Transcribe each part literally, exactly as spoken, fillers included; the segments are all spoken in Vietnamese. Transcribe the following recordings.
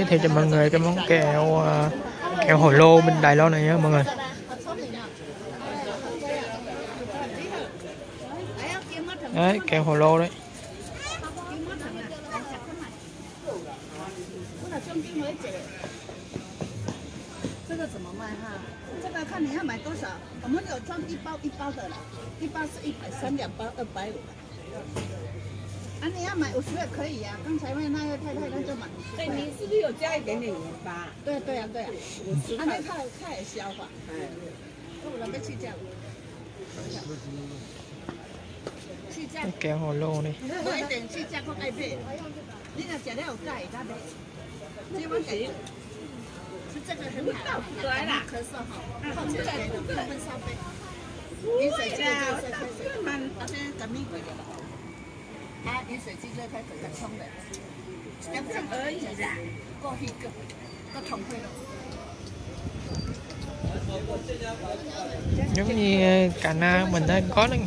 thiệu cho mọi người cái món kẹo kẹo hồi lô bên Đài Loan này nhé mọi người. Đấy, kẹo hồi lô đấy. 啊，你要买五十个可以呀、啊，刚才那个太太那就买。对，你是不是有加一点点盐巴？对对啊对啊，五十块。啊，那太太消化。哎，我准备去酱。去酱。 kẹo hồi lô này. 多一点去酱，我爱买。你若吃了有钙，咱买。这我给。是这个很好，对啦，咳嗽哈，泡起来的，分烧杯。饮水机热开水，慢，那边咱们会的。啊，饮水机热开水才冲的，两种而已啦，过去个个同会咯。 Giống như cà na mình đã có đấy.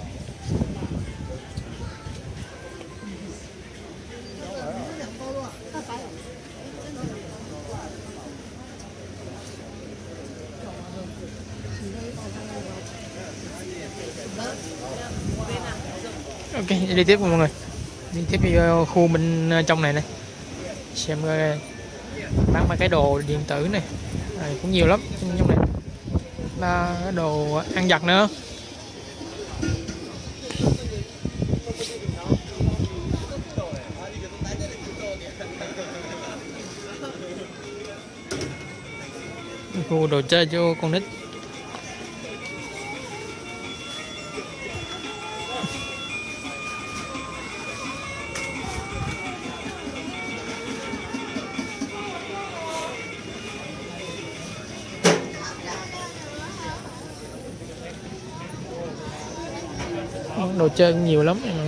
Ok, đi tiếp mọi người, đi tiếp vô khu bên trong này này, xem bán mấy cái đồ điện tử này, à, cũng nhiều lắm trong này, là đồ ăn vặt nữa. Khu đồ chơi cho con nít. Đồ chơi nhiều lắm này.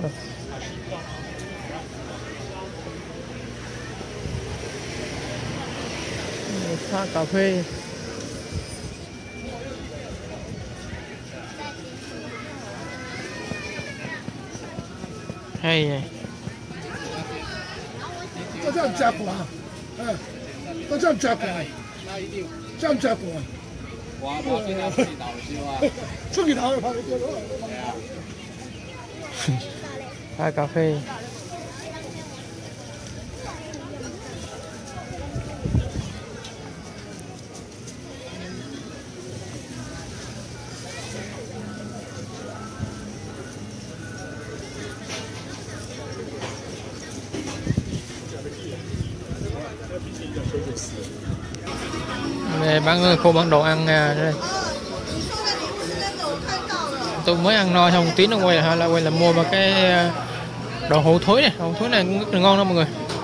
Pha cà phê. Hay này. 这这样加管，哎，这这样加管，这样加管。哇！我现在自己倒酒啊，自己倒旁边就落。 Pha cà phê. Đây bán khu bán đồ ăn nha. Đây. Tôi mới ăn no xong tí nó quay là, là quay là mua một cái đồ hủ thối này, đồ hủ thối này cũng rất là ngon đó mọi người.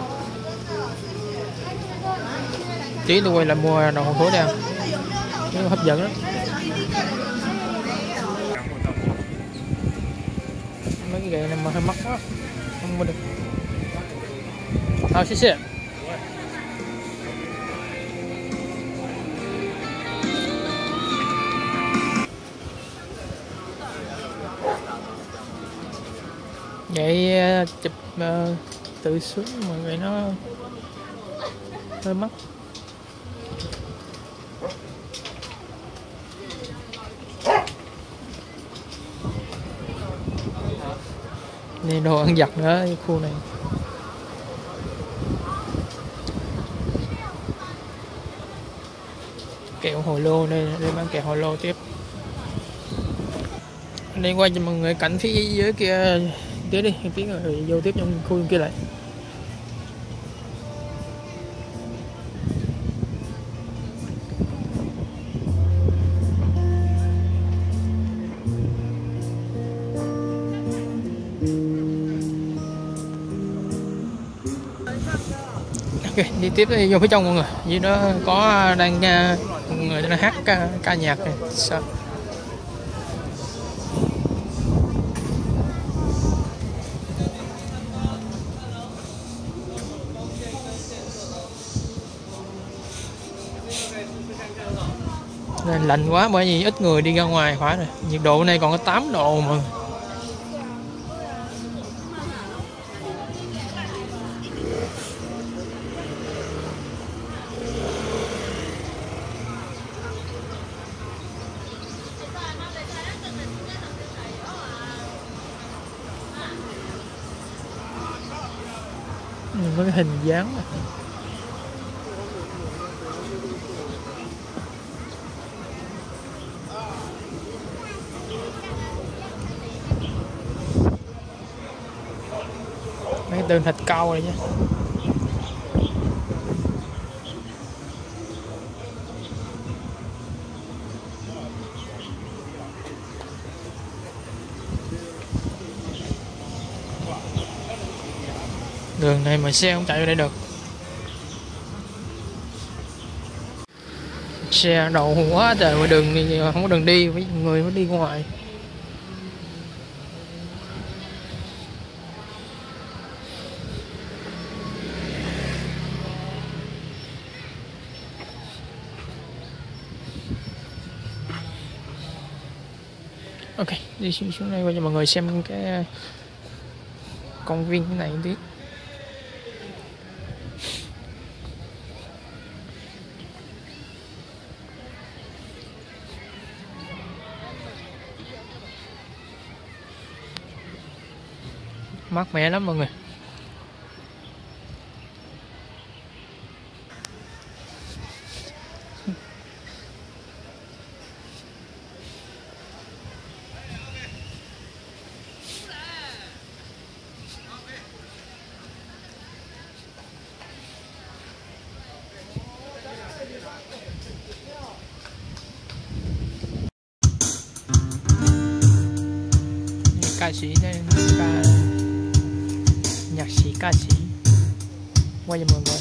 Tí tôi quay là mua đồ hủ thối đây, nó hấp dẫn lắm. Mấy cái gậy này mà hơi mắc quá, không mua được. Thôi, xin vậy chụp uh, tự xuống mà vậy nó hơi mắc. Này đồ ăn vặt nữa cái khu này. Kẹo hồi lô đây, đây bán kẹo hồi lô tiếp. Đây quay cho mọi người cảnh phía dưới kia tí đi, tí rồi vô tiếp trong khu kia lại. Ok, đi tiếp đi vô phía trong mọi người. Dưới đó có đang mọi người đang hát ca, ca nhạc này. Sao? Nên lạnh quá bởi vì ít người đi ra ngoài phải rồi. Nhiệt độ này còn có tám độ mà. có cái hình dáng này. Mấy cái tường thạch cao này nha. Đường này mà xe không chạy vô đây được. Xe đậu quá trời, ngoài đường thì không có đường đi, mấy người mới đi ngoài. Ok, đi xuống xuống đây cho mọi người xem cái công viên cái này một tí. Mát mẻ lắm mọi người. Ca sĩ đây, ca nhạc sĩ ca sĩ quay cho mọi người.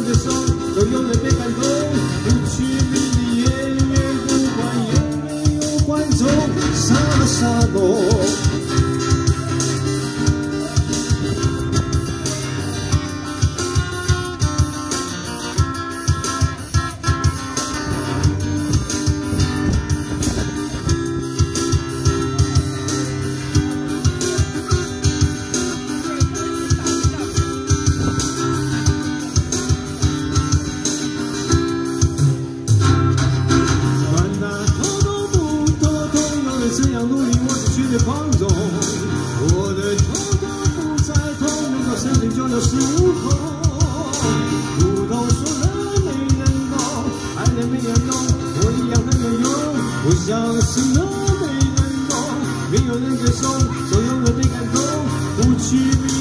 接受，都永远被感动。不去迷离，也越不管，也没有观众，傻的傻懂。没有人接受，所有人被感动，不去。